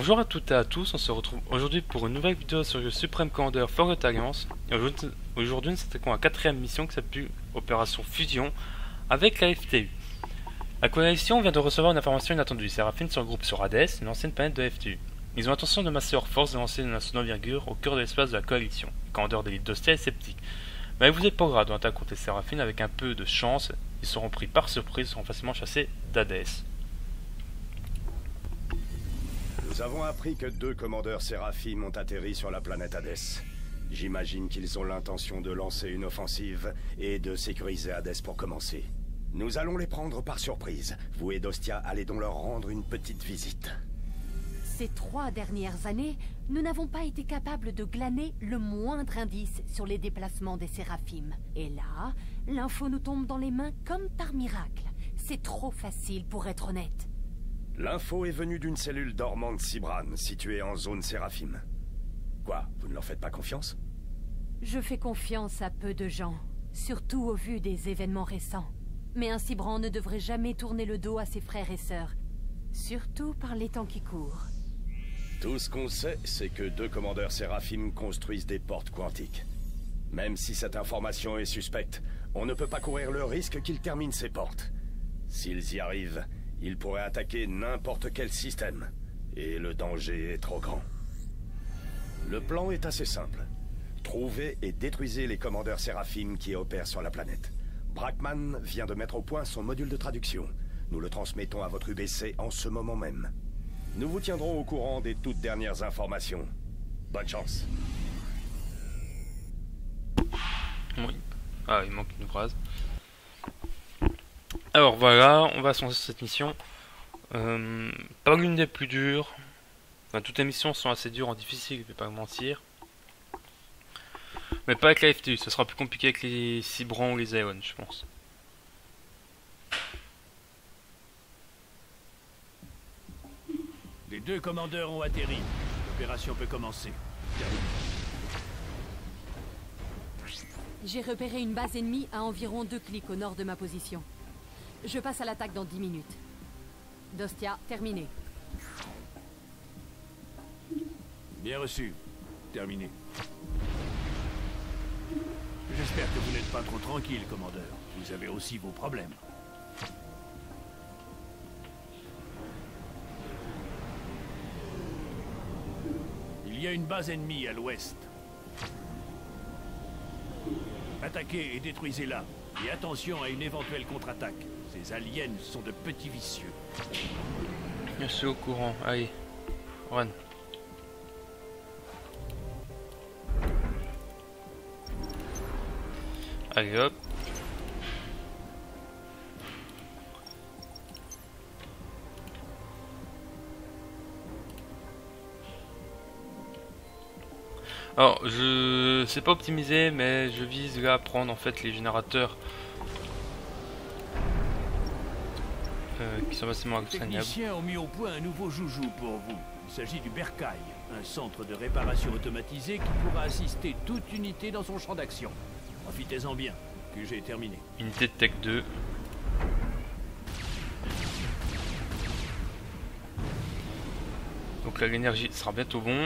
Bonjour à toutes et à tous, on se retrouve aujourd'hui pour une nouvelle vidéo sur le Supreme Commander Forgotten Alliance. Aujourd'hui nous s'attaquons à la quatrième mission qui s'appelle Opération Fusion avec la FTU. La coalition vient de recevoir une information inattendue. Séraphine se regroupe sur Hades, une ancienne planète de la FTU. Ils ont l'intention de masser leurs forces et lancer une assaut d'envergure au cœur de l'espace de la coalition. Le commandeur d'élite d'Ostia est sceptique. Mais vous êtes pas grave dans l'attaque contre les Séraphines, avec un peu de chance, ils seront pris par surprise et seront facilement chassés d'Hades. Nous avons appris que 2 commandeurs Séraphim ont atterri sur la planète Hades. J'imagine qu'ils ont l'intention de lancer une offensive et de sécuriser Hades pour commencer. Nous allons les prendre par surprise. Vous et Dostia allez donc leur rendre une petite visite. Ces 3 dernières années, nous n'avons pas été capables de glaner le moindre indice sur les déplacements des Séraphim. Et là, l'info nous tombe dans les mains comme par miracle. C'est trop facile pour être honnête. L'info est venue d'une cellule dormante Cybran, située en zone Séraphim. Quoi, vous ne leur faites pas confiance? Je fais confiance à peu de gens, surtout au vu des événements récents. Mais un Cybran ne devrait jamais tourner le dos à ses frères et sœurs, surtout par les temps qui courent. Tout ce qu'on sait, c'est que 2 commandeurs Séraphim construisent des portes quantiques. Même si cette information est suspecte, on ne peut pas courir le risque qu'ils terminent ces portes. S'ils y arrivent, ils pourraient attaquer n'importe quel système. Et le danger est trop grand. Le plan est assez simple. Trouvez et détruisez les commandeurs Séraphim qui opèrent sur la planète. Brackman vient de mettre au point son module de traduction. Nous le transmettons à votre UBC en ce moment même. Nous vous tiendrons au courant des toutes dernières informations. Bonne chance. Oui. Ah, il manque une phrase. Alors voilà, on va se lancer sur cette mission. Pas l'une des plus dures. Enfin, toutes les missions sont assez dures en difficile, je vais pas mentir. Mais pas avec la FTU, ce sera plus compliqué avec les Cybrans ou les Aeon, je pense. Les 2 commandeurs ont atterri. L'opération peut commencer. J'ai repéré une base ennemie à environ 2 clics au nord de ma position. Je passe à l'attaque dans 10 minutes. Dostia, terminé. Bien reçu. Terminé. J'espère que vous n'êtes pas trop tranquille, commandeur. Vous avez aussi vos problèmes. Il y a une base ennemie à l'ouest. Attaquez et détruisez-la. Et attention à une éventuelle contre-attaque. Ces aliens sont de petits vicieux. Je suis au courant, allez, run. Allez hop. Alors, je sais pas optimiser, mais je vise là à prendre en fait les générateurs qui sont facilement Les extraignables. techniciens ont mis au point un nouveau joujou pour vous. Il s'agit du Bercail, un centre de réparation automatisé qui pourra assister toute unité dans son champ d'action. Profitez-en bien, que j'ai terminé. Unité de Tech 2. Donc là l'énergie sera bientôt bon.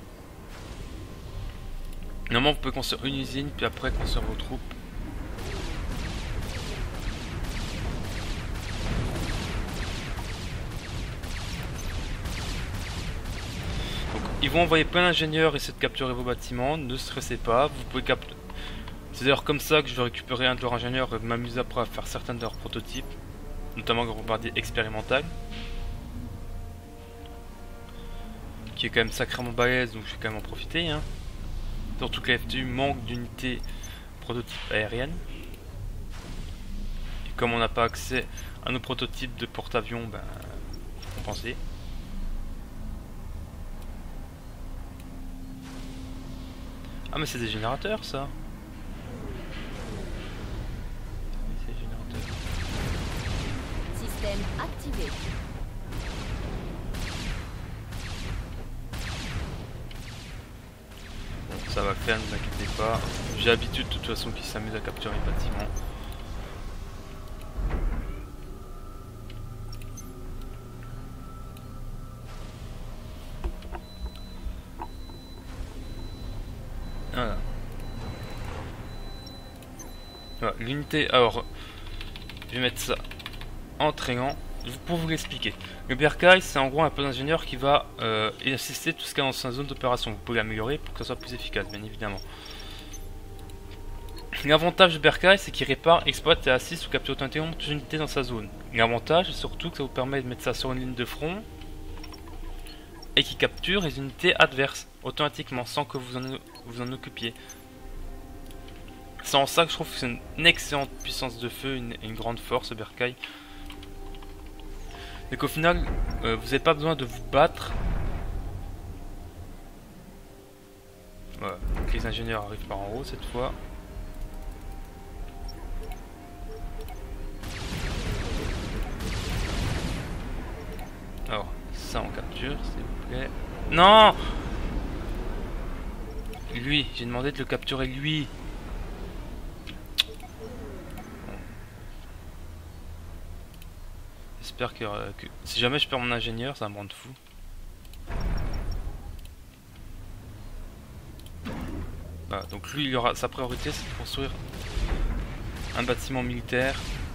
Normalement vous pouvez construire une usine puis après construire vos troupes. Donc ils vont envoyer plein d'ingénieurs essayer de capturer vos bâtiments, ne stressez pas, vous pouvez capturer. C'est d'ailleurs comme ça que je vais récupérer un de leurs ingénieurs et m'amuser après à faire certains de leurs prototypes, notamment le bombardier expérimental, qui est quand même sacrément balèze, donc je vais quand même en profiter. Hein. Surtout que la FTU manque d'unités prototypes aériennes. Et comme on n'a pas accès à nos prototypes de porte-avions, ben, faut compenser. Ah mais c'est des générateurs ça. Système activé. Bon, ça va le faire, ne vous inquiétez pas. J'ai l'habitude de toute façon qu'ils s'amusent à capturer les bâtiments. Voilà, l'unité, alors, je vais mettre ça en triangle pour vous l'expliquer. Le bercail, c'est en gros un peu d'ingénieur qui va assister tout ce qu'il y a dans sa zone d'opération. Vous pouvez l'améliorer pour que ça soit plus efficace, bien évidemment. L'avantage du bercail, c'est qu'il répare, exploite et assiste ou capture automatiquement toute unité dans sa zone. L'avantage, c'est surtout que ça vous permet de mettre ça sur une ligne de front et qui capture les unités adverses automatiquement sans que vous en occupiez. C'est en ça que je trouve que c'est une excellente puissance de feu, une grande force, bercail. Donc au final, vous n'avez pas besoin de vous battre. Voilà, donc les ingénieurs arrivent par en haut cette fois. Alors, ça on capture, s'il vous plaît. Non! Lui, j'ai demandé de le capturer lui. J'espère que si jamais je perds mon ingénieur, ça va me rendre fou. Voilà, donc lui, il aura sa priorité, c'est de construire un bâtiment militaire.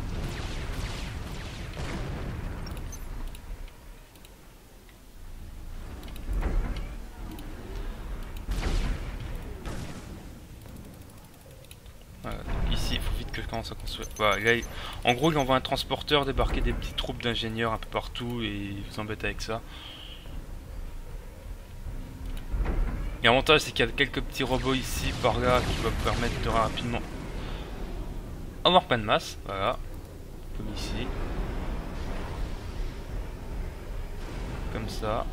Voilà, ici, il faut vite que je commence à construire. Voilà, là, en gros, il envoie un transporteur débarquer des petites troupes d'ingénieurs un peu partout et il vous embête avec ça. Et l'avantage, c'est qu'il y a quelques petits robots ici, par là, qui vont vous permettre de rapidement avoir plein de masse. Voilà, comme ici. Comme ça.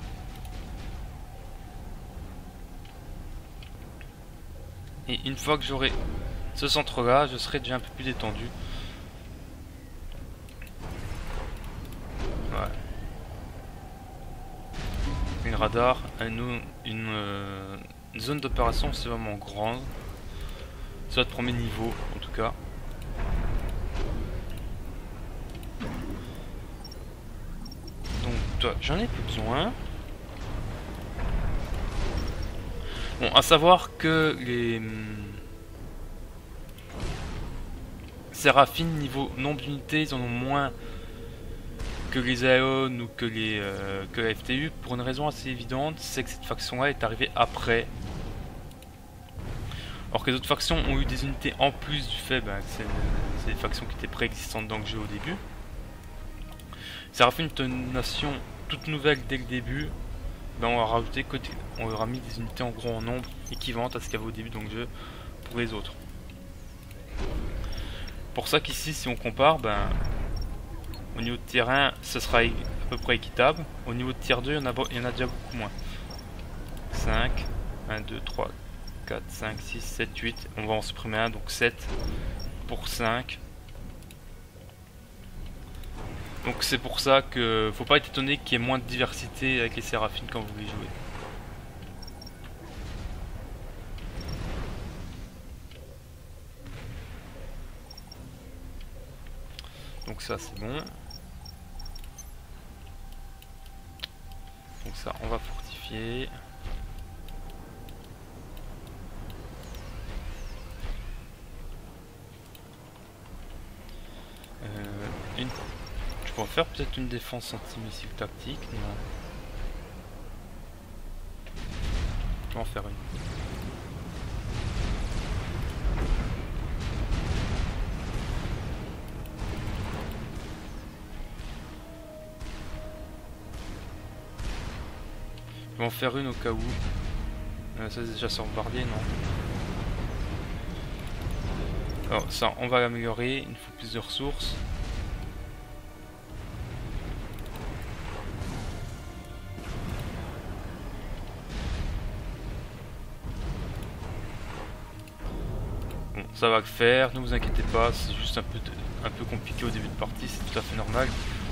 Et une fois que j'aurai ce centre là, je serai déjà un peu plus détendu. Voilà. Une radar, une zone d'opération, c'est vraiment grande. C'est votre premier niveau en tout cas. Donc toi, j'en ai plus besoin. Bon, à savoir que les Séraphine, niveau nombre d'unités, ils en ont moins que les Aeon ou que la FTU, pour une raison assez évidente, c'est que cette faction-là est arrivée après. Alors que les autres factions ont eu des unités en plus du fait que c'est des factions qui étaient préexistantes dans le jeu au début. Séraphine est une nation toute nouvelle dès le début. Ben on va rajouter on leur a mis des unités en gros en nombre équivalentes à ce qu'il y avait au début dans le jeu pour les autres. Pour ça qu'ici, si on compare, au niveau de tier 1, ce sera à peu près équitable. Au niveau de tier 2, il y en a déjà beaucoup moins. 5, 1, 2, 3, 4, 5, 6, 7, 8. On va en supprimer un, donc 7 pour 5. Donc c'est pour ça que faut pas être étonné qu'il y ait moins de diversité avec les Séraphines quand vous les jouez. Donc ça c'est bon. Donc ça on va fortifier. Je pourrais faire peut-être une défense anti-missile tactique, non. Je vais en faire une. Je vais en faire une au cas où. Ça c'est déjà sauvegarder, non? Alors ça on va l'améliorer, il faut plus de ressources. Bon, ça va le faire, ne vous inquiétez pas, c'est juste un peu compliqué au début de partie, c'est tout à fait normal.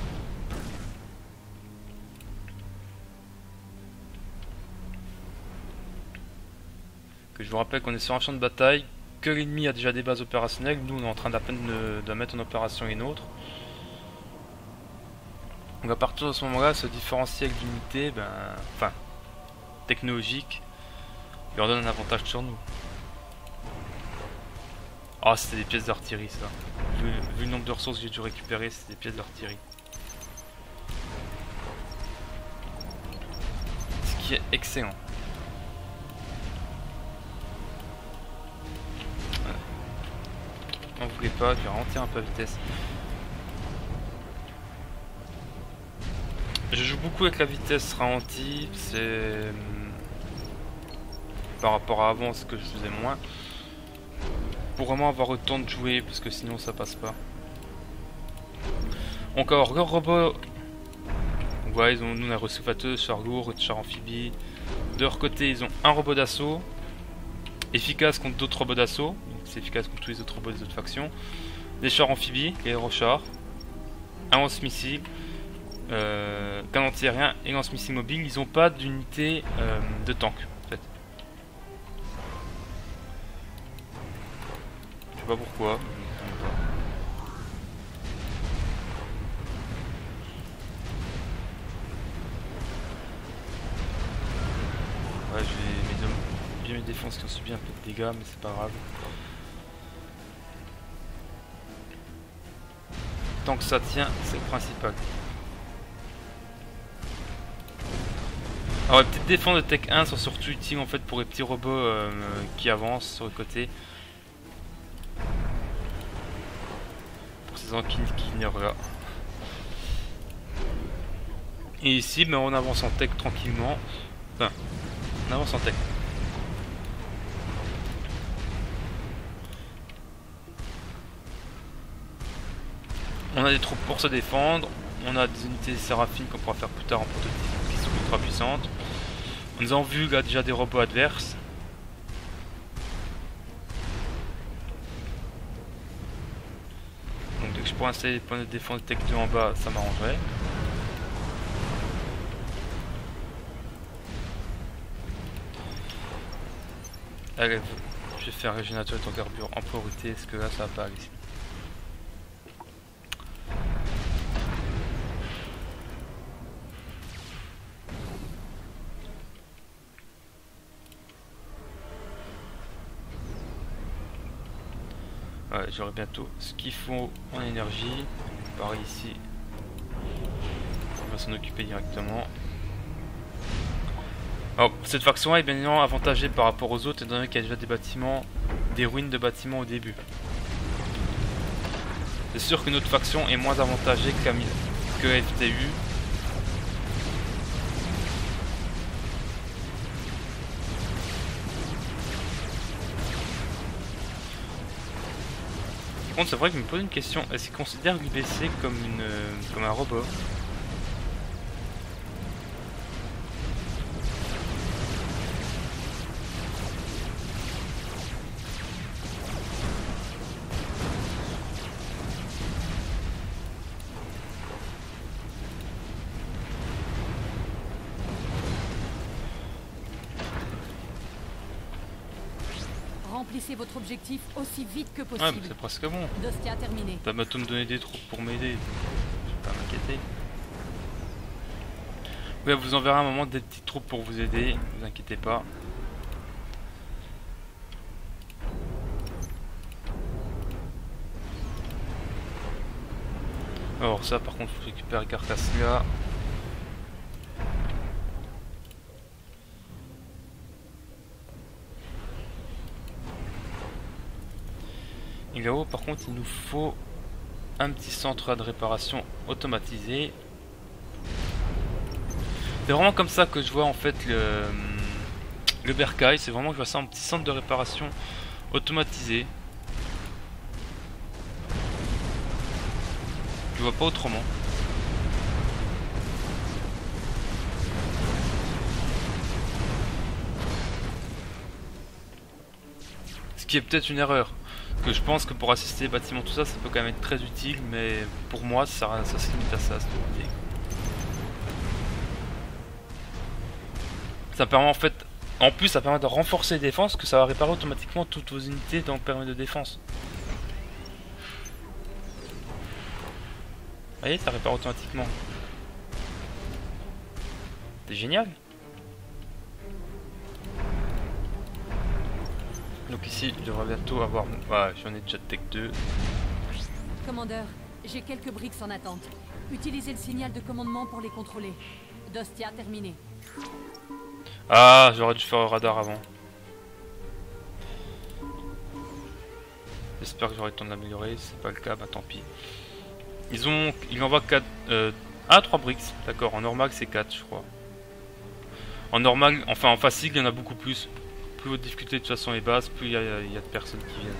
Que je vous rappelle qu'on est sur un champ de bataille, que l'ennemi a déjà des bases opérationnelles, nous on est en train d'à peine de mettre en opération une autre. Donc à partir de ce moment-là, se différencier avec l'unité, enfin, technologique, lui en donne un avantage sur nous. Ah, c'était des pièces d'artillerie ça. Vu le nombre de ressources que j'ai dû récupérer, c'était des pièces d'artillerie. Ce qui est excellent. On voulait pas, je vais ralentir un peu la vitesse. Je joue beaucoup avec la vitesse ralentie, c'est par rapport à avant ce que je faisais moins. Pour vraiment avoir le temps de jouer, parce que sinon ça passe pas. Encore le robot. Ouais, nous on a reçu fatteuse, char lourd, char amphibie. De leur côté, ils ont un robot d'assaut. Efficace contre d'autres robots d'assaut. C'est efficace contre tous les autres robots des autres factions. Des chars amphibies, les aérochars. Un lance-missile. Canon anti-aérien et lance-missile mobile. Ils ont pas d'unité de tank en fait. Je sais pas pourquoi. Ouais, j'ai mes défenses qui ont subi un peu de dégâts, mais c'est pas grave. Tant que ça tient, c'est le principal. Alors les petites défenses de Tech 1 sont surtout utiles en fait pour les petits robots qui avancent sur le côté. Pour ces gens qui ignorent là. Et ici, ben, on avance en tech tranquillement. Enfin, on avance en tech. On a des troupes pour se défendre. On a des unités séraphines qu'on pourra faire plus tard en prototype qui sont ultra puissantes. Nous avons vu là déjà des robots adverses. Donc dès que je pourrais installer les points de défense de Tech 2 en bas, ça m'arrangerait. Allez, je vais faire un régénérateur de ton carburant en priorité, parce que là ça va pas aller. Ouais, j'aurai bientôt ce qu'il faut en énergie. Pareil ici. On va s'en occuper directement. Alors, cette faction est bien évidemment avantagée par rapport aux autres, étant donné qu'il y a déjà des bâtiments, des ruines de bâtiments au début. C'est sûr que notre faction est moins avantagée que la FTU. Par contre, c'est vrai que je me pose une question, est-ce qu'ils considèrent l'IBC comme un robot? Remplissez votre objectif aussi vite que Ouais, possible. mais c'est presque bon. Dostia terminé. T'as bientôt me donner des troupes pour m'aider. Je vais pas m'inquiéter. Ouais, vous enverrez un moment des petites troupes pour vous aider, vous inquiétez pas. Alors ça par contre faut récupérer Carcassia. Et là-haut par contre il nous faut un petit centre de réparation automatisé. C'est vraiment comme ça que je vois en fait le bercail, c'est vraiment que je vois ça en petit centre de réparation automatisé. Je vois pas autrement. Ce qui est peut-être une erreur. Que je pense que pour assister les bâtiments, tout ça, ça peut quand même être très utile, mais pour moi, ça se limite à ça, cette idée. Ça permet en fait, en plus, ça permet de renforcer les défenses, que ça va réparer automatiquement toutes vos unités dans le périmètre de défense. Vous voyez, ça répare automatiquement. C'est génial. Donc ici, je devrais bientôt avoir... Voilà, j'en ai déjà Tech 2. Commandeur, j'ai quelques briques en attente. Utilisez le signal de commandement pour les contrôler. Dostia terminé. Ah, j'aurais dû faire le radar avant. J'espère que j'aurai le temps de l'améliorer. Si c'est pas le cas, bah tant pis. Il envoie 4... Ah, 3 briques. D'accord, en normal c'est 4 je crois. En normal, enfin en facile il y en a beaucoup plus. Plus votre difficulté de toute façon est basse, plus il y a de personnes qui viennent.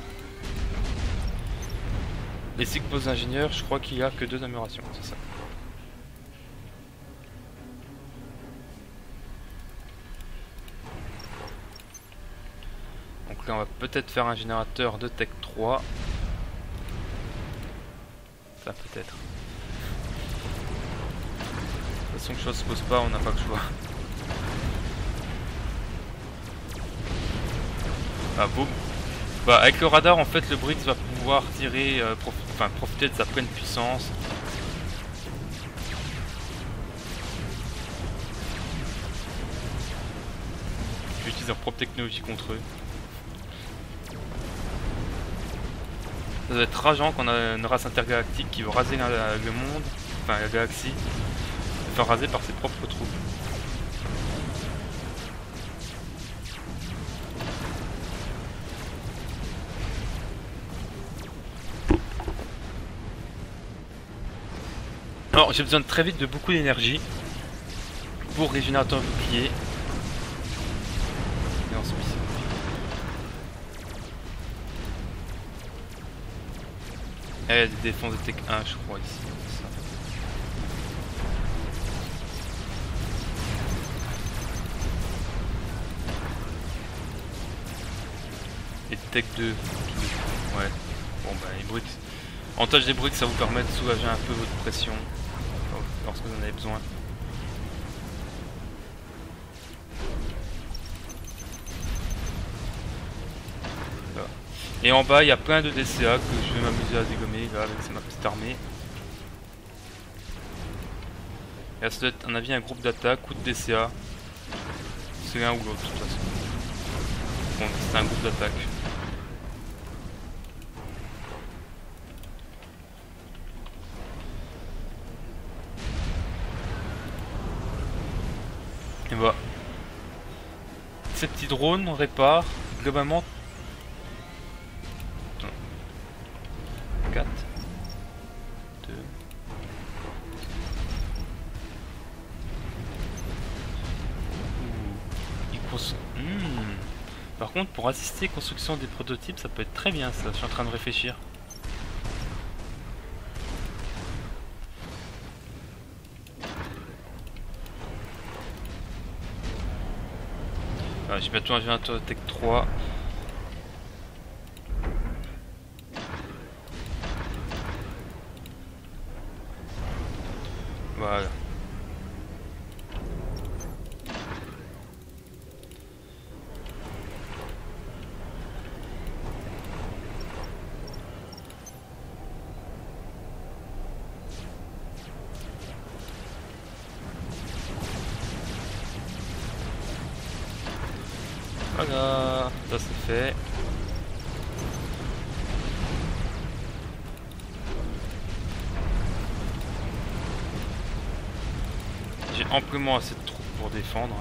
Les cycles pose ingénieurs, je crois qu'il y a que 2 améliorations, c'est ça. Donc là on va peut-être faire un générateur de Tech 3. Ça peut-être. De toute façon que chose se pose pas, on n'a pas le choix. Ah boum. Bah avec le radar en fait le Brix va pouvoir tirer, profiter de sa pleine puissance. Je vais utiliser leur propre technologie contre eux. Ça doit être rageant qu'on a une race intergalactique qui veut raser le monde, enfin la galaxie, se faire raser par ses propres troupes. Alors j'ai besoin très vite de beaucoup d'énergie pour régénérateur bouclier. Et en spécial. Il y a des défenses de Tech 1 je crois ici. Ça. Et Tech 2. Ouais. Bon bah les brutes. Avantage des briques, ça vous permet de soulager un peu votre pression lorsque vous en avez besoin. Voilà. Et en bas, il y a plein de DCA que je vais m'amuser à dégommer là avec ma petite armée. Et là, ça doit être, à mon avis, un groupe d'attaque ou de DCA. C'est l'un ou l'autre, de toute façon. Bon, c'est un groupe d'attaque. Et voilà. Ces petits drones on répare globalement 4 2 Par contre pour assister à la construction des prototypes ça peut être très bien ça, je suis en train de réfléchir. J'ai bientôt un générateur de Tech 3. Voilà. Voilà, ça c'est fait. J'ai amplement assez de troupes pour défendre.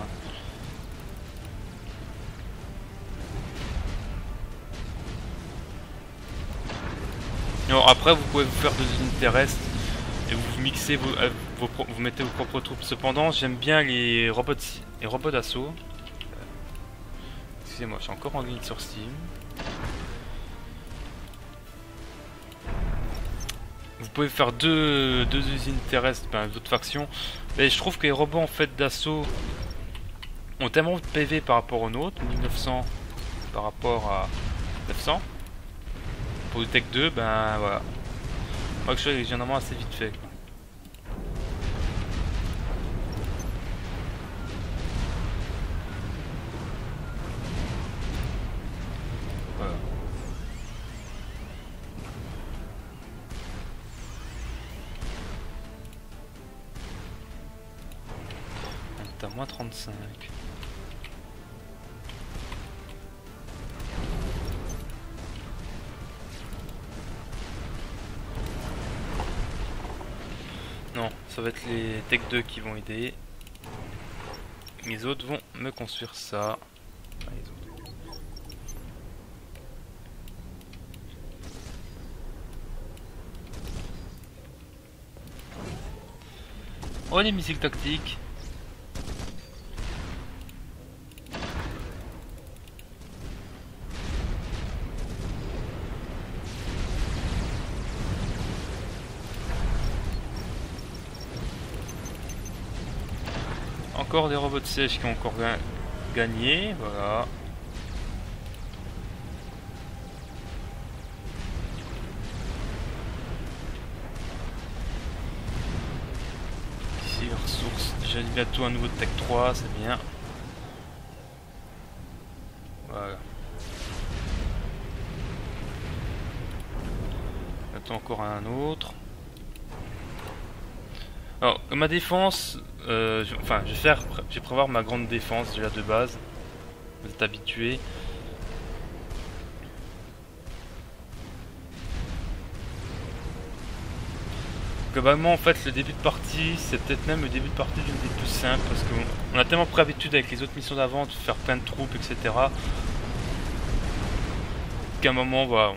Alors après vous pouvez vous faire des usines terrestres et vous mixez vous mettez vos propres troupes. Cependant j'aime bien les robots d'assaut. Excusez-moi, je suis encore en ligne sur Steam. Vous pouvez faire deux usines terrestres, d'autres factions. Mais je trouve que les robots en fait d'assaut ont tellement de PV par rapport aux nôtres, 1900 par rapport à 900. Pour le Tech 2, ben voilà. Moi que je suis généralement assez vite fait. Voilà. On est à moins 35. ça va être les Tech 2 qui vont aider. Les autres vont me construire ça. Ah, les autres. Oh, les missiles tactiques. Encore des robots de siège qui ont encore gagné, voilà. Ici, les ressources. J'ai bientôt un nouveau Tech 3, c'est bien. Voilà. J'attends encore un autre. Alors, ma défense, je vais prévoir ma grande défense déjà de base. Vous êtes habitués. Globalement, en fait, le début de partie, c'est peut-être même le début de partie d'une des plus simples parce qu'on a tellement pris l'habitude avec les autres missions d'avant de faire plein de troupes, etc. Qu'à un moment, voilà,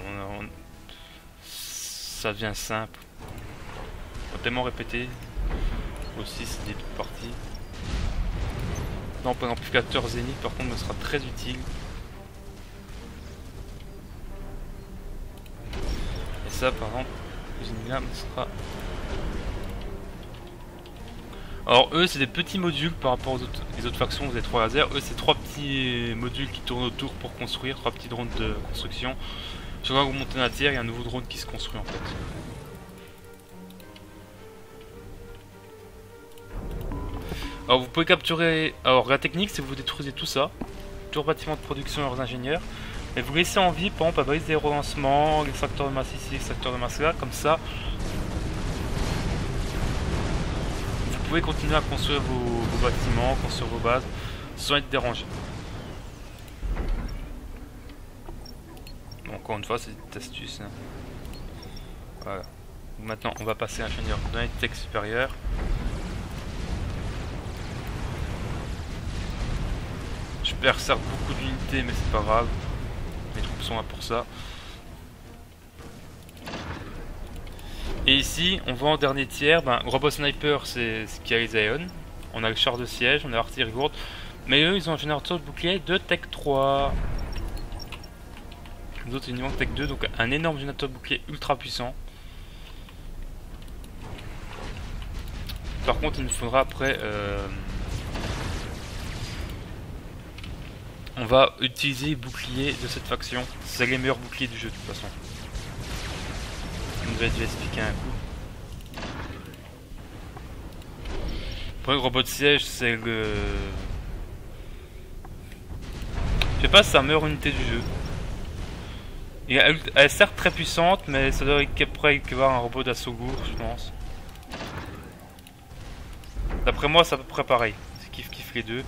ça devient simple. On a tellement répété. Aussi, c'est des début de partie. Non, pas amplificateur Zénith, par contre, me sera très utile. Et ça, par exemple, là me sera. Alors, eux, c'est des petits modules par rapport aux autres, les autres factions, vous avez 3 lasers. Eux, c'est 3 petits modules qui tournent autour pour construire, 3 petits drones de construction. Je vois que vous montez la tiers, il y a un nouveau drone qui se construit en fait. Alors vous pouvez capturer, alors la technique c'est que vous détruisez tout ça, tout le bâtiment de production et leurs ingénieurs, mais vous laissez en vie, par exemple, la balise des relancements, l'extracteur de masse ici, l'extracteur de masse là, comme ça. Vous pouvez continuer à construire vos bâtiments, construire vos bases, sans être dérangé. Bon, encore une fois c'est une petite astuce. Hein. Voilà. Maintenant on va passer ingénieur dans les techs supérieurs. Je perds certes beaucoup d'unités, mais c'est pas grave. Mes troupes sont là pour ça. Et ici, on voit en dernier tiers, Robot Sniper, c'est ce qui a les Ion. On a le char de siège, on a l'artillerie lourde. Mais eux, ils ont un générateur de bouclier de Tech 3. Les autres, ils ont Tech 2, donc un énorme générateur de bouclier ultra puissant. Par contre, il nous faudra après... on va utiliser les boucliers de cette faction. C'est les meilleurs boucliers du jeu de toute façon. Je vous ai dû expliquer un coup. Après le robot de siège, c'est le... Je sais pas si c'est la meilleure unité du jeu. Elle est certes très puissante, mais ça doit après équivalent à un robot d'assaut lourd, je pense. D'après moi, c'est à peu près pareil. C'est kiff les deux.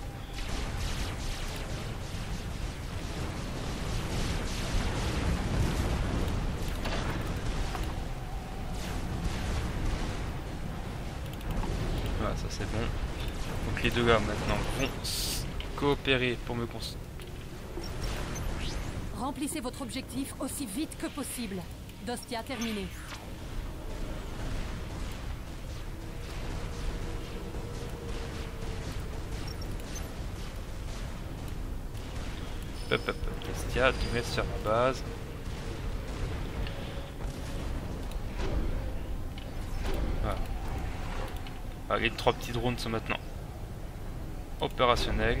Voilà, ça c'est bon. Donc les deux gars maintenant vont coopérer pour me construire. Remplissez votre objectif aussi vite que possible. Dostia terminé. Hop, Dostia, tu restes sur ma base. Voilà. Ah, les 3 petits drones sont maintenant opérationnels.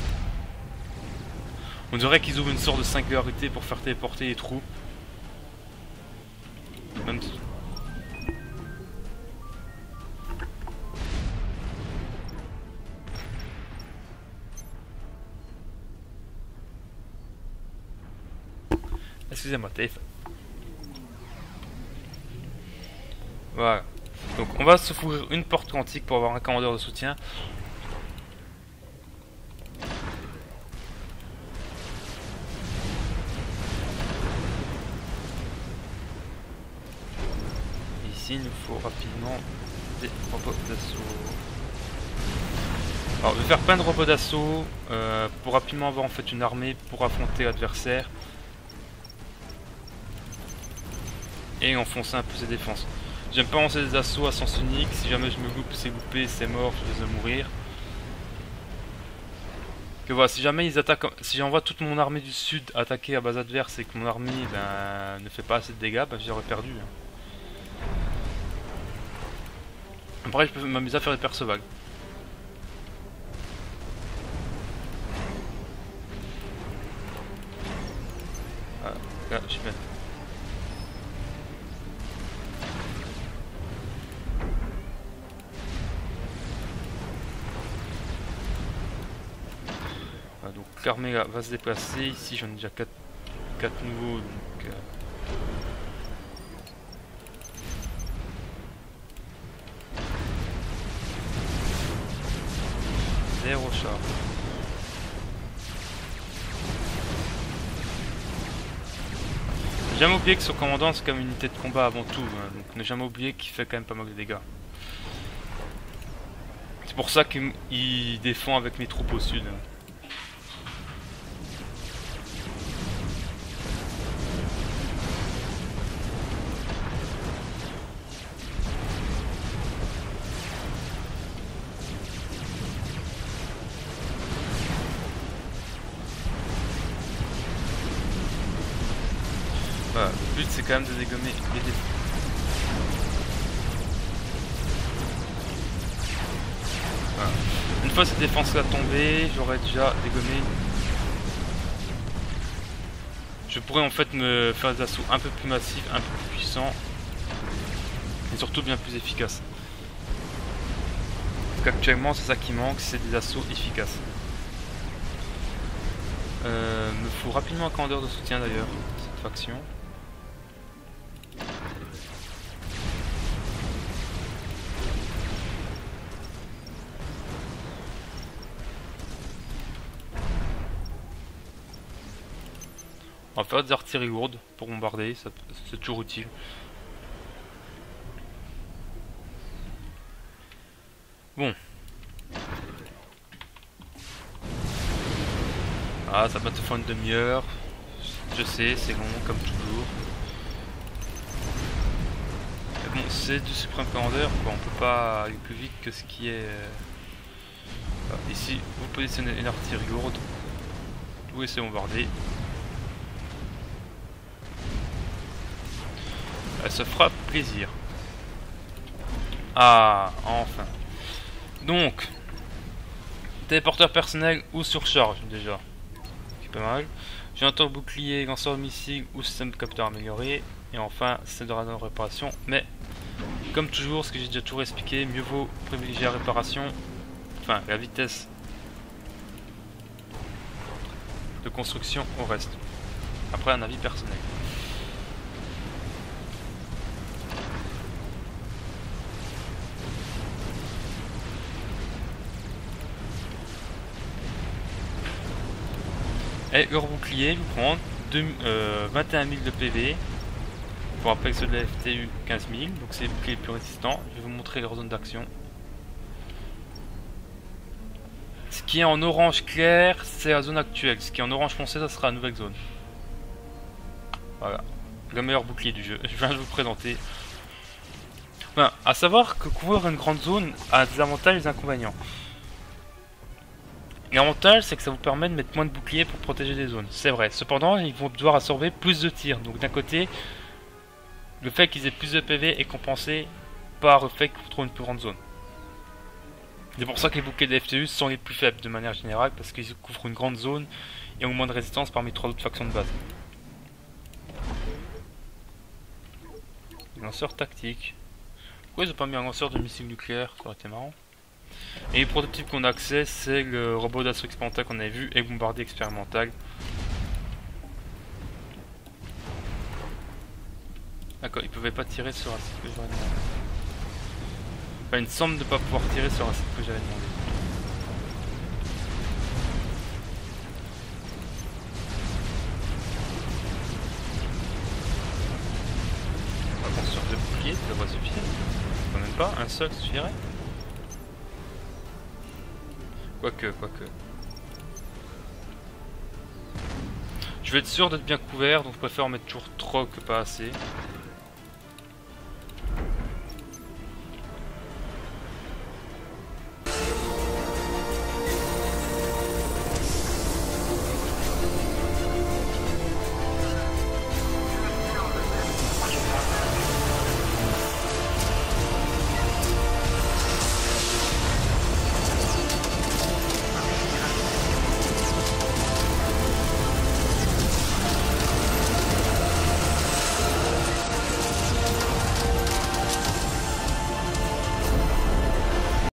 On dirait qu'ils ouvrent une sorte de singularité pour faire téléporter les troupes. Même si... Excusez-moi, téléphone. Voilà. Donc on va s'ouvrir une porte quantique pour avoir un commandeur de soutien. Ici il nous faut rapidement des robots d'assaut. Alors, je vais faire plein de robots d'assaut pour rapidement avoir en fait une armée pour affronter l'adversaire et enfoncer un peu ses défenses. J'aime pas lancer des assauts à sens unique. Si jamais je me loupe, c'est loupé, c'est mort, je vais mourir. Que voilà, si jamais ils attaquent, si j'envoie toute mon armée du sud attaquer à base adverse et que mon armée ne fait pas assez de dégâts, j'aurais perdu. Après, je peux m'amuser à faire des perces vagues. Ah, là, je suis bien. Voilà, donc l'armée va se déplacer. Ici, j'en ai déjà 4 nouveaux. Donc, zéro char. Jamais oublier que son commandant c'est comme une unité de combat avant tout, hein, donc ne jamais oublier qu'il fait quand même pas mal de dégâts. C'est pour ça qu'il défend avec mes troupes au sud. Voilà, le but c'est quand même de dégommer les défauts. Voilà. Une fois cette défense là tombée, j'aurais déjà dégommé. Je pourrais en fait me faire des assauts un peu plus massifs, un peu plus puissants. Et surtout bien plus efficaces. Parce qu'actuellement c'est ça qui manque, c'est des assauts efficaces. Me faut rapidement un commandeur de soutien d'ailleurs, cette faction. On va faire des artilleries lourdes pour bombarder, c'est toujours utile. Bon. Ah, ça va te faire une demi-heure. Je sais, c'est long comme toujours. Mais bon, c'est du Supreme Commander, quoi. On peut pas aller plus vite que ce qui est... Ici, vous positionnez une artillerie lourde. Vous laissez bombarder. Elle se fera plaisir. Ah, enfin. Donc, téléporteur personnel ou surcharge déjà. C'est pas mal. J'ai un tour bouclier, lanceur de missile ou système de capteur amélioré. Et enfin, c'est de radar de réparation. Mais, comme toujours, ce que j'ai déjà toujours expliqué, mieux vaut privilégier la réparation. Enfin, la vitesse de construction au reste. Après, un avis personnel. Et leur bouclier vous prend 21 000 de PV. Pour rappel, ceux de la FTU 15 000. Donc c'est les boucliers les plus résistants. Je vais vous montrer leur zone d'action. Ce qui est en orange clair, c'est la zone actuelle. Ce qui est en orange foncé, ça sera la nouvelle zone. Voilà. Le meilleur bouclier du jeu. Je viens de vous présenter. Enfin, à savoir que couvrir une grande zone a des avantages et des inconvénients. L'avantage, c'est que ça vous permet de mettre moins de boucliers pour protéger des zones. C'est vrai. Cependant, ils vont devoir absorber plus de tirs. Donc d'un côté, le fait qu'ils aient plus de PV est compensé par le fait qu'ils trouvent une plus grande zone. C'est pour ça que les boucliers de FTU sont les plus faibles de manière générale, parce qu'ils couvrent une grande zone et ont moins de résistance parmi 3 autres factions de base. Lanceur tactique. Pourquoi ils n'ont pas mis un lanceur de missiles nucléaires? Ça aurait été marrant. Et les prototypes qu'on a accès, c'est le robot d'assaut expérimental qu'on avait vu et le bombardier expérimental. D'accord, ils pouvaient pas tirer sur un site que j'avais demandé. Enfin, il me semble de pas pouvoir tirer sur un site que j'avais demandé. Attention, de bouclier, ça devrait suffire. Quand même pas, un seul suffirait. Quoique. Je vais être sûr d'être bien couvert, donc je préfère en mettre toujours trop que pas assez.